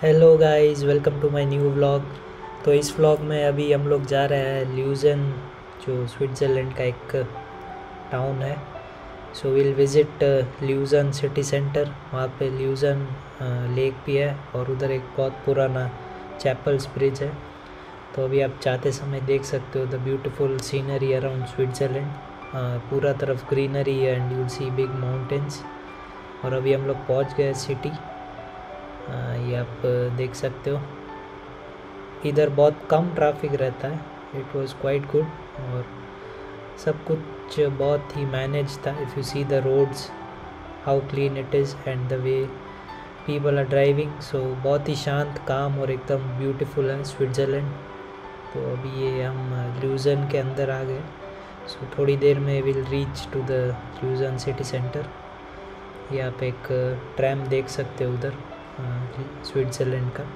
Hello guys, welcome to my new vlog. तो इस vlog में अभी हम लोग जा रहे हैं ल्यूजन, जो स्विट्ज़रलैंड का एक टाउन है। So will visit Lucerne city centre. वहाँ पे ल्यूजन लेक भी है और उधर एक बहुत पुराना चैपल्स ब्रिज है। तो अभी आप जाते समय देख सकते हो the beautiful scenery around Switzerland. पूरा तरफ ग्रीनरी है and you will see big mountains. और अभी हम लोग पहुँच गए सिटी। ये आप देख सकते हो, इधर बहुत कम ट्रैफिक रहता है। इट वाज क्वाइट गुड और सब कुछ बहुत ही मैनेज था। If you see the roads how clean it is and the way people are driving, so बहुत ही शांत, काम और एकदम ब्यूटीफुल है स्विट्ज़रलैंड। तो अभी ये हम ल्यूजन के अंदर आ गए। सो थोड़ी देर में will reach to the Lucerne city centre. ये आप एक ट्रैम देख सकते हो उधर स्विट्ज़रलैंड का।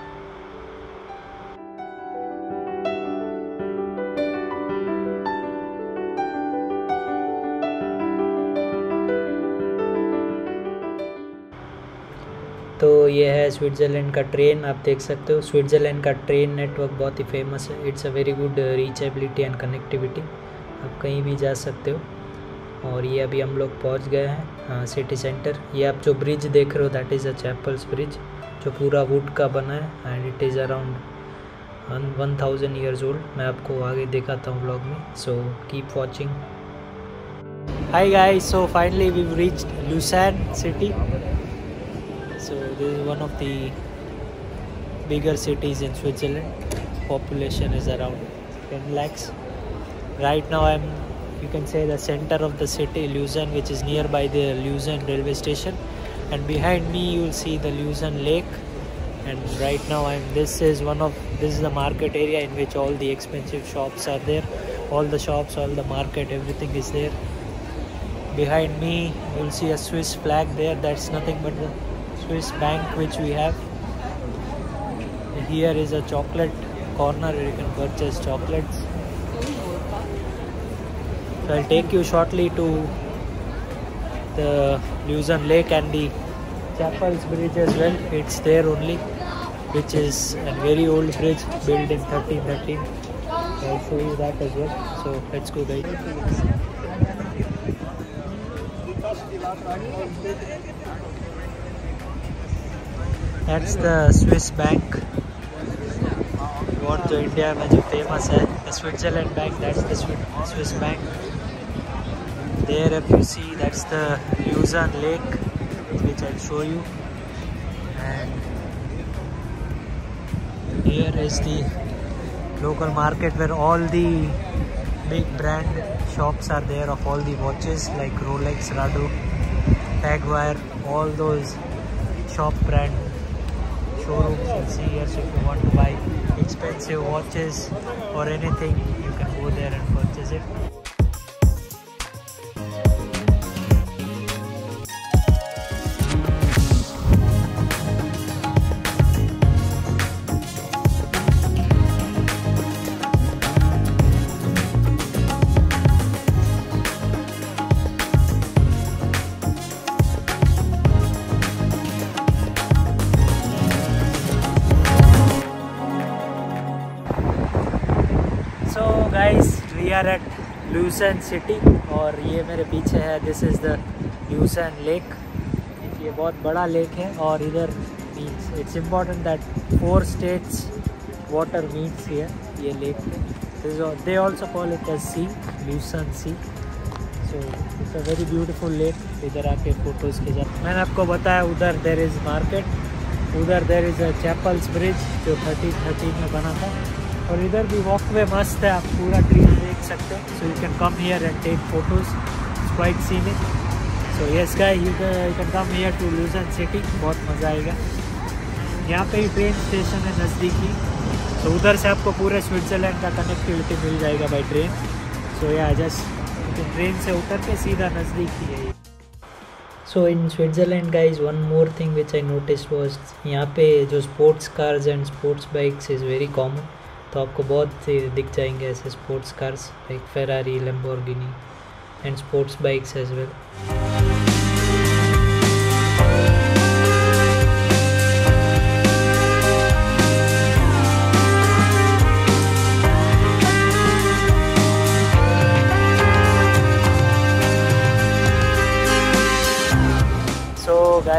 तो ये है स्विट्ज़रलैंड का ट्रेन, आप देख सकते हो। स्विट्ज़रलैंड का ट्रेन नेटवर्क बहुत ही फेमस है। It's a very good reachability and connectivity. आप कहीं भी जा सकते हो। और ये अभी हम लोग पहुंच गए हैं सिटी सेंटर। ये आप जो ब्रिज देख रहे हो that is a chapels bridge, जो पूरा वुड का बना है and it is around 1000 years old. मैं आपको आगे दिखाता हूँ व्लॉग में, so keep watching. Hi guys, so finally we reached Lucerne city. So this is one of the bigger cities in Switzerland. Population is around 10 lakhs. Right now you can say the center of the city, Luzern, which is nearby the Luzern railway station. And behind me you will see the Luzern lake. And right now this is the market area in which all the expensive shops are there. All the shops, all the market, everything is there. Behind me you will see a Swiss flag there. That's nothing but the Swiss bank which we have. Here is a chocolate corner where you can purchase chocolates. So I'll take you shortly to the Luzern Lake and the Chapels Bridge as well. It's there only, which is a very old bridge built in 1313. I'll show you that as well. So let's go guys. That's the Swiss bank, और जो India में जो famous है the Switzerland bank, that's the Swiss bank. There if you see, that's the Luzern lake which I'll show you. And here is the local market where all the big brand shops are there of all the watches like Rolex, Rado, Tag Heuer, all those shop brand showrooms you'll see here. So if you want to buy expensive watches or anything, you can go there and purchase it. Guys we are at Lucerne city और ये मेरे पीछे है, this is the Lucerne lake. ये बहुत बड़ा lake है और इधर means it's important that 4 states water meets here ये लेक पे। They also call it as sea, Lucerne sea. So it's a very beautiful lake. इधर आके फ़ोटोज़ के साथ मैंने आपको बताया उधर देर इज़ मार्केट, उधर there is a chapels bridge जो 1313 में बना था। और इधर भी वॉकवे मस्त है, आप पूरा ट्री देख सकते हो। So you can come here and take photos, it's quite scenic. So yes guys, you can come here to Lucerne city, बहुत मज़ा आएगा। यहाँ पे ही ट्रेन स्टेशन है नज़दीकी, तो उधर से आपको पूरे स्विट्ज़रलैंड का कनेक्टिविटी मिल जाएगा बाई ट्रेन। सो या जस्ट ट्रेन से उतर के सीधा नज़दीक ही है। So in Switzerland guys one more thing which I notice was, यहाँ पे जो sports cars and sports bikes is very common. तो आपको बहुत से दिख जाएंगे ऐसे sports cars like Ferrari, Lamborghini and sports bikes as well.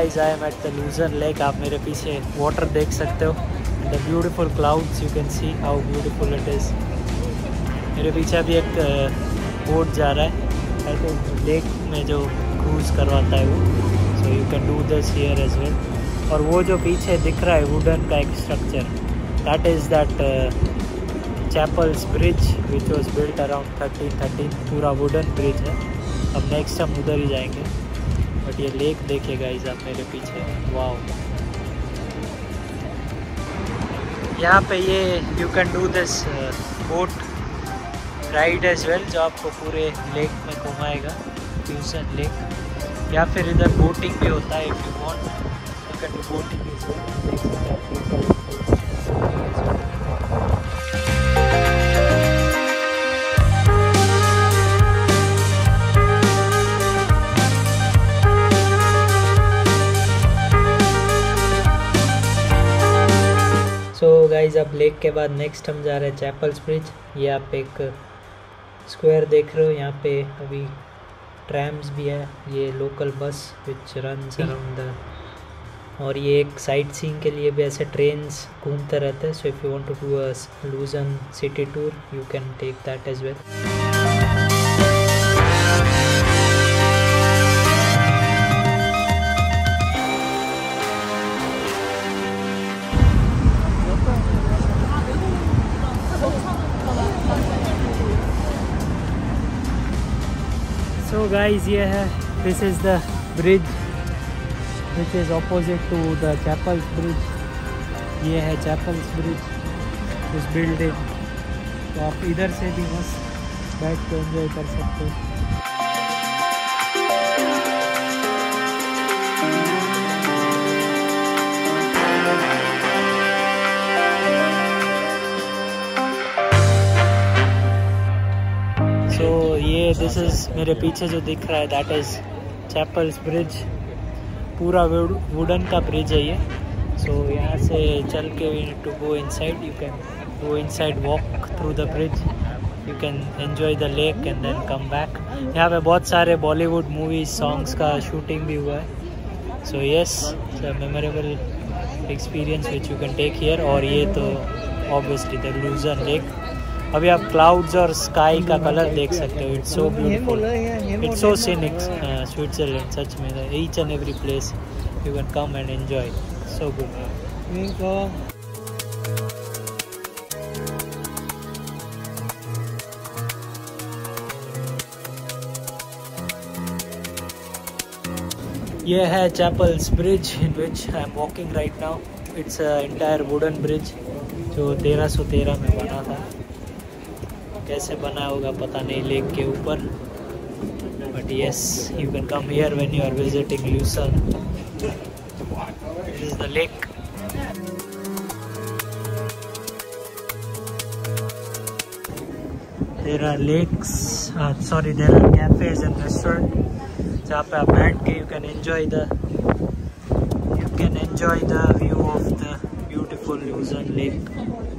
Guys, I am at the Lucerne lake. आप मेरे पीछे वाटर देख सकते हो, the beautiful clouds, you can see how beautiful it is. मेरे पीछे अभी एक बोट जा रहा है, आई थिंक लेक में जो क्रूज़ करवाता है वो। So you can do this here as well. और वो जो पीछे दिख रहा है वुडन का एक structure, that is that chapels bridge which was built around 1313। पूरा वुडन ब्रिज है। अब नेक्स्ट हम उधर ही जाएंगे। बट ये लेक देखिए गाइस आप मेरे पीछे, वाओ। यहाँ पे ये you can do this boat ride as well, जो आपको पूरे लेक में घुमाएगा, ल्यूसन लेक। या फिर इधर बोटिंग भी होता है, if you want you can do boating as well. देख सकते हैं। सो गाइज, अब लेक के बाद नेक्स्ट हम जा रहे हैं चैपल्स ब्रिज। ये आप एक स्क्वायर देख रहे हो, यहाँ पे अभी ट्रैम्स भी है, ये local bus which runs around the, और ये एक साइट सीइंग के लिए भी ऐसे ट्रेन्स घूमते रहते हैं। So if you want to do a Lucerne city tour you can take that as well. So guys, ये है, this is the bridge which is opposite to the chapels bridge. ये है चैपल्स ब्रिज उस building. तो आप इधर से भी मस्त बैठ के एंजॉय कर सकते हो। ये दिस इज़ मेरे पीछे जो दिख रहा है दैट इज़ चैपल्स ब्रिज। पूरा वुडन का ब्रिज है ये। सो यहाँ से चल के we need to go inside. You can go inside, walk through the bridge, you can enjoy the lake and then come back. यहाँ पे बहुत सारे बॉलीवुड मूवीज सॉन्ग्स का शूटिंग भी हुआ है। So yes, memorable experience which you can take here. और ये तो ऑब्वियसली द लूजन लेक। अभी आप क्लाउड्स और स्काई का कलर देख सकते हो, it's so beautiful, it's so scenic. Switzerland सच में, each and every place you can come and enjoy, so good. ये है chapels bridge in which I am walking right now. It's entire wooden bridge जो 1313 में बना था। कैसे बना होगा पता नहीं लेक के ऊपर, but yes, you can come here when you are visiting Lucerne. This is the lake. There are lakes, sorry, there are cafes and restaurant जहाँ पे आप बैठ के you can enjoy the view of the beautiful Lucerne lake.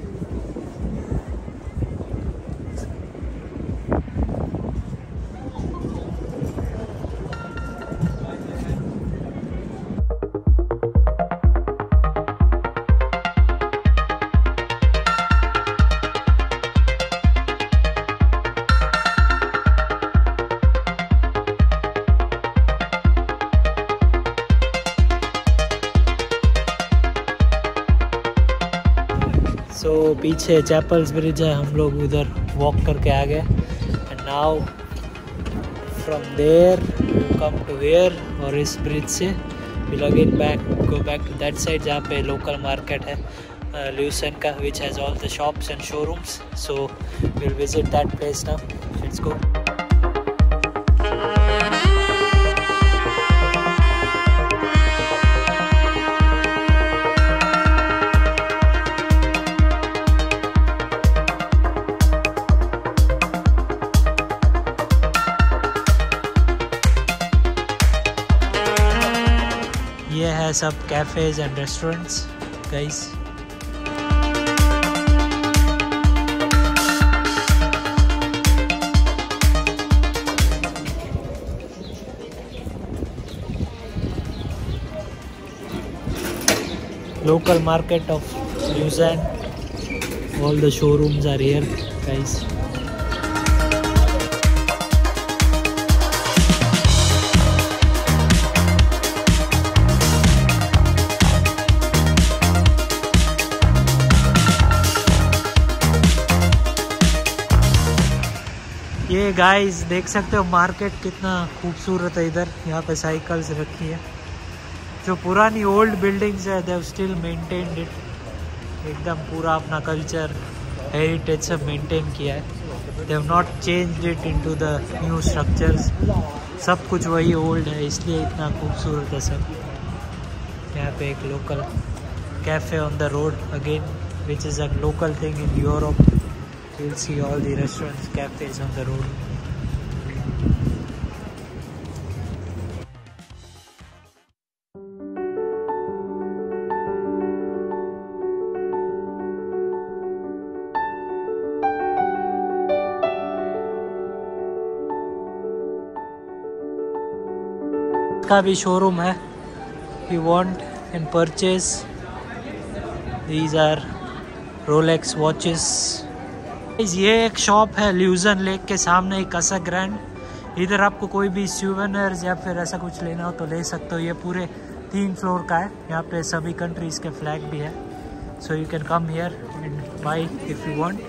So पीछे chapels bridge है, हम लोग उधर वॉक करके आ गए। And now from there you come to here, और इस ब्रिज से will again go back to that side जहाँ पे लोकल मार्केट है ल्यूसन का, which has all the shops and showrooms. So will visit that place now, let's go. ये है सब cafes and restaurants guys. local market of Lausanne. All the showrooms are here, guys. ये guys देख सकते हो market कितना खूबसूरत है। इधर यहाँ पे साइकिल्स रखी है। जो पुरानी ओल्ड बिल्डिंग्स है they have still maintained it, एकदम पूरा अपना कल्चर हेरिटेज सब मेंटेन किया है। They have not changed it into the new structures, सब कुछ वही ओल्ड है, इसलिए इतना खूबसूरत है सब। यहाँ पे एक local cafe on the road again, which is a local thing in Europe. You'll see all the restaurants, cafes on the road. का भी शोरूम है। You want and purchase. These are Rolex watches. ये एक shop है ल्यूजन lake के सामने ही, Kasa grand. इधर आपको कोई भी सूवेनिर्स या फिर ऐसा कुछ लेना हो तो ले सकते हो। ये पूरे 3 फ्लोर का है। यहाँ पे सभी कंट्रीज़ के फ्लैग भी है, so you can come here and buy if you want.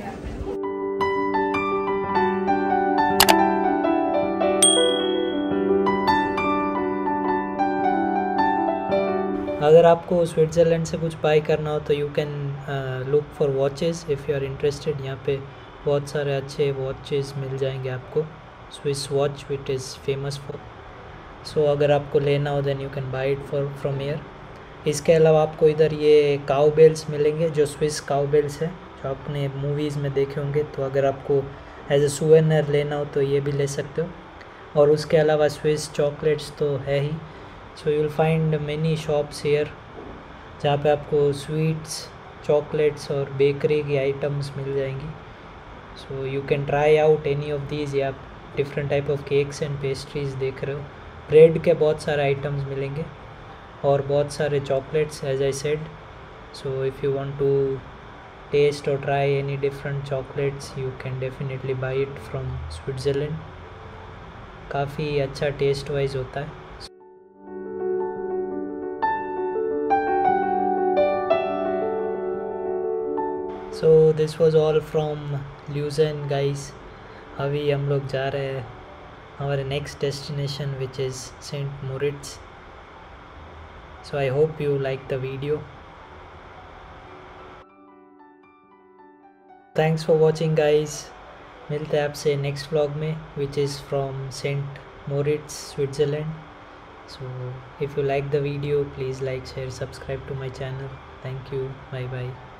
अगर आपको स्विट्ज़रलैंड से कुछ बाय करना हो तो you can look for watches if you are interested. यहाँ पे बहुत सारे अच्छे वॉचेस मिल जाएंगे आपको। Swiss watch which is famous for, so अगर आपको लेना हो then you can buy it from here. इसके अलावा आपको इधर ये काउ बेल्स मिलेंगे, जो स्विस काउ बेल्स है, जो आपने मूवीज़ में देखे होंगे। तो अगर आपको एज ए सूवेनिर लेना हो तो ये भी ले सकते हो। और उसके अलावा स्विस चॉकलेट्स तो है ही, so you will find many shops here जहाँ पे आपको स्वीट्स, चॉकलेट्स और बेकरी की आइटम्स मिल जाएंगी। So you can try out any of these. या different type of cakes and pastries देख रहे हो। ब्रेड के बहुत सारे आइटम्स मिलेंगे और बहुत सारे chocolates as I said. So if you want to taste और try any different chocolates you can definitely buy it from Switzerland. काफ़ी अच्छा टेस्ट वाइज होता है। So this was all from Lucerne guys. अभी हम लोग जा रहे हैं हमारे next destination which is Saint Moritz. So I hope you like the video. Thanks for watching guys. मिलते हैं आपसे नेक्स्ट व्लॉग में which is from Saint Moritz Switzerland. So if you like the video please like, share, subscribe to my channel. Thank you, bye bye.